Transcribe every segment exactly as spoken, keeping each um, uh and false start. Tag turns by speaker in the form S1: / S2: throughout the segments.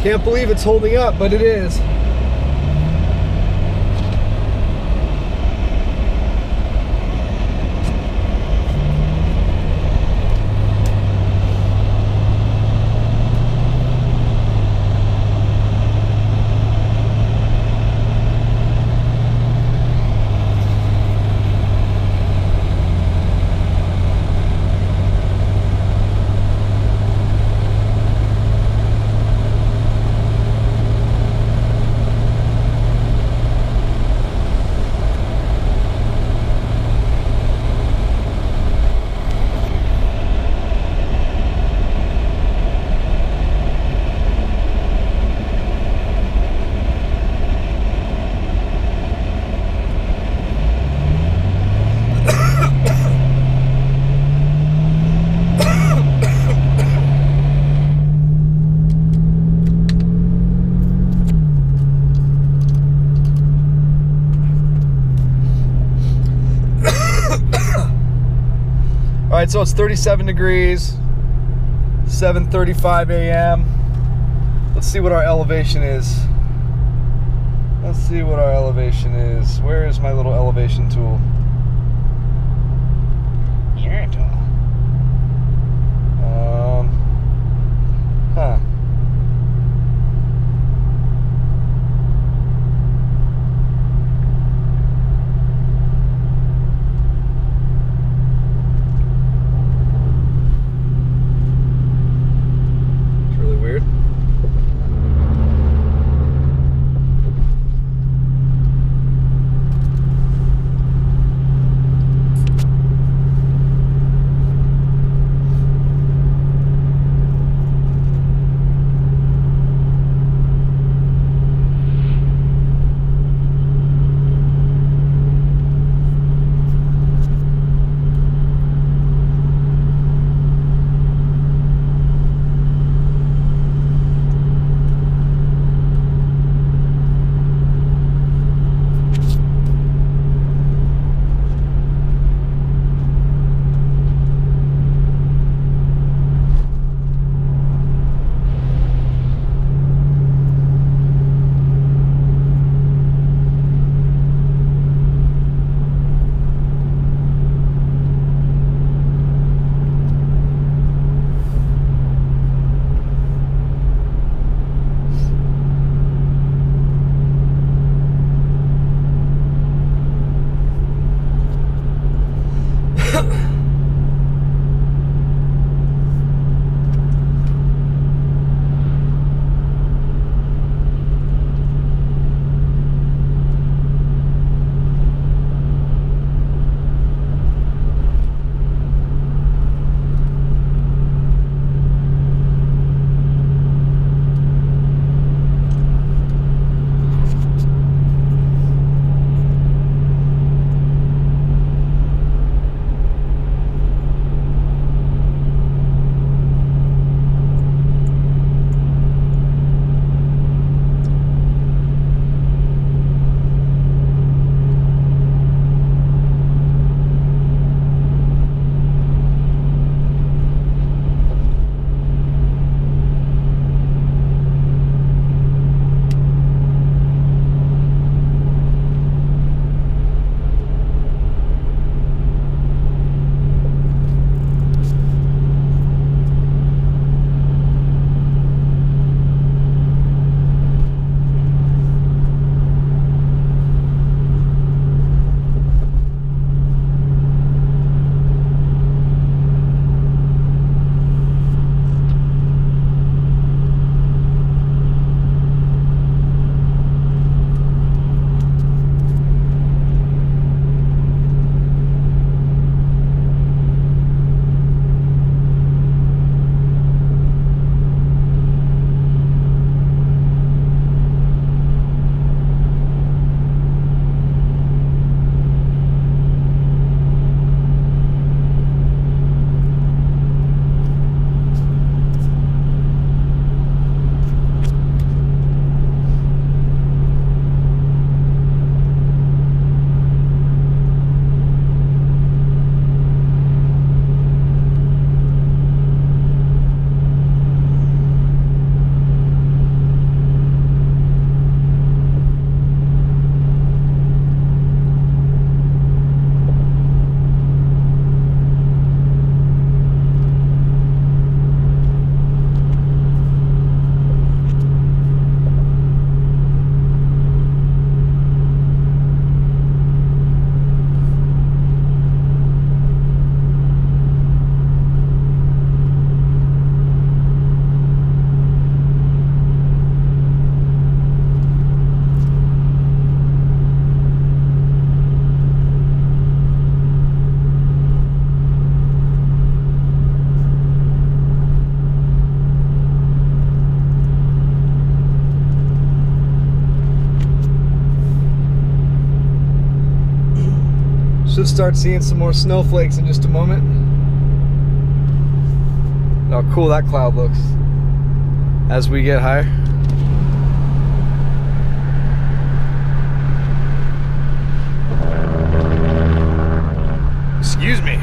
S1: Can't believe it's holding up, but it is. All right, so it's thirty-seven degrees, seven thirty-five a m Let's see what our elevation is. Let's see what our elevation is. Where is my little elevation tool? Your tool. Um, huh. Should start seeing some more snowflakes in just a moment. How cool that cloud looks as we get higher. Excuse me.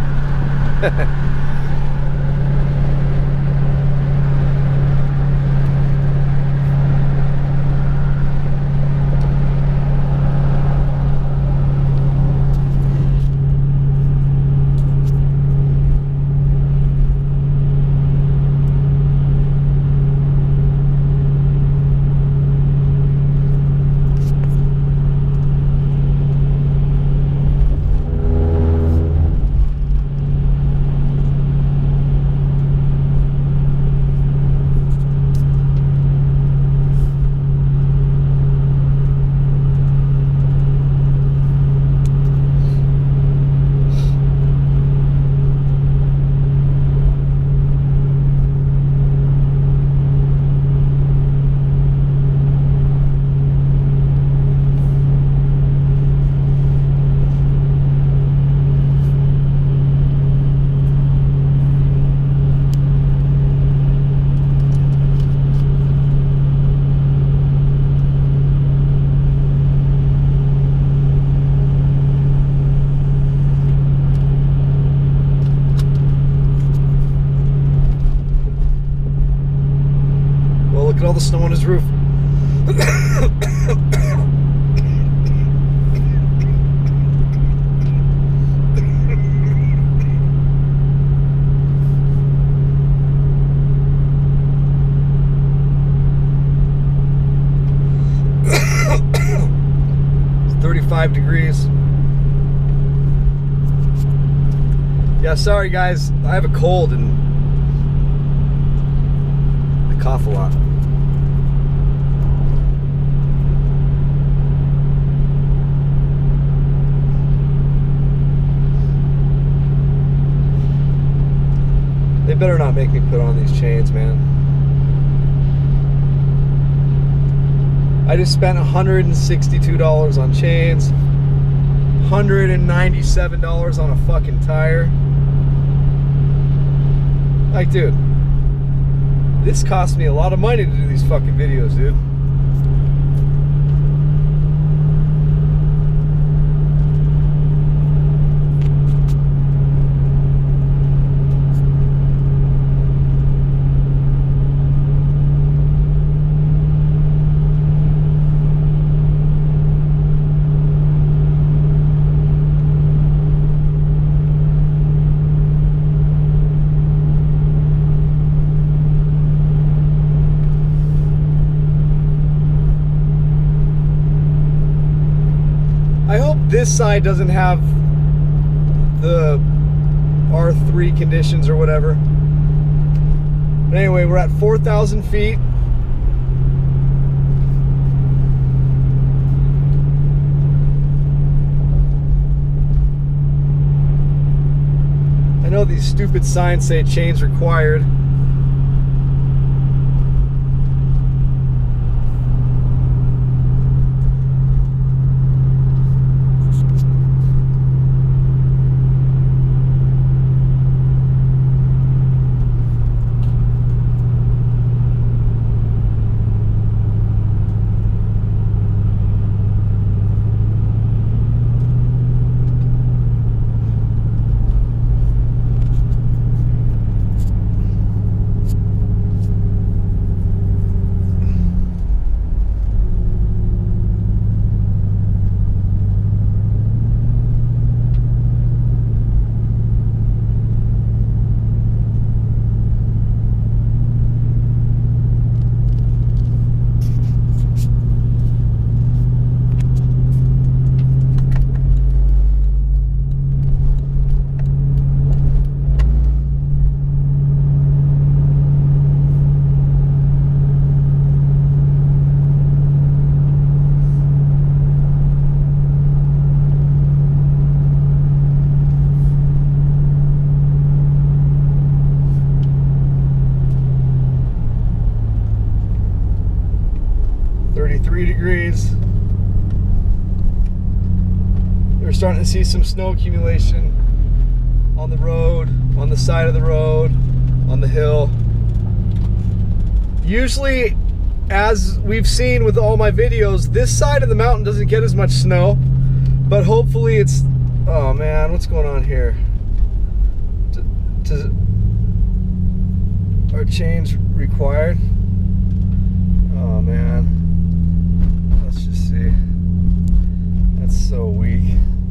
S1: All the snow on his roof. It's thirty-five degrees. Yeah, sorry guys, I have a cold and I cough a lot. They better not make me put on these chains, man. I just spent one hundred sixty-two dollars on chains, one hundred ninety-seven dollars on a fucking tire. Like, dude, this cost me a lot of money to do these fucking videos, dude. This side doesn't have the R three conditions or whatever. But anyway, we're at four thousand feet. I know these stupid signs say chains required. thirty-three degrees. we're starting to see some snow accumulation on the road, on the side of the road, on the hill. Usually, as we've seen with all my videos, this side of the mountain doesn't get as much snow, but hopefully it's, oh man, what's going on here? Does, are chains required? Oh man, let's just see. That's so weak.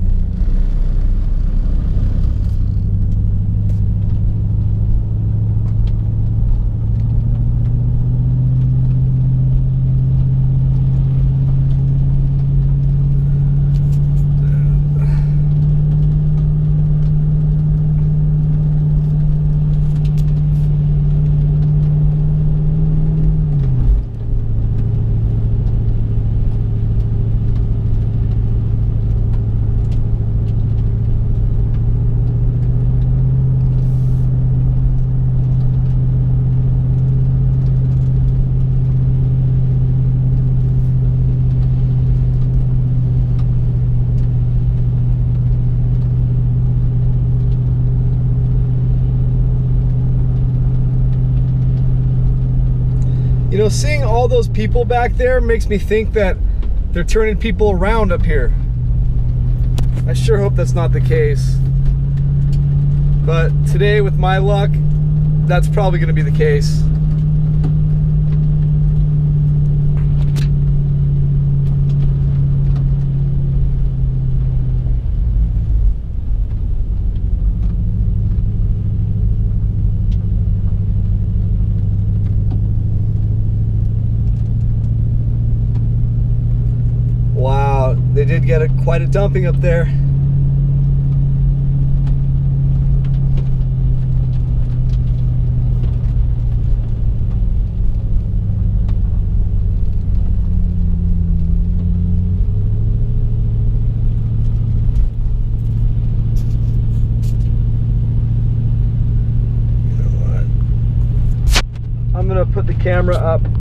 S1: You know, seeing all those people back there makes me think that they're turning people around up here. I sure hope that's not the case. But today, with my luck, that's probably going to be the case. Wow, they did get a, quite a dumping up there. You know what? I'm gonna put the camera up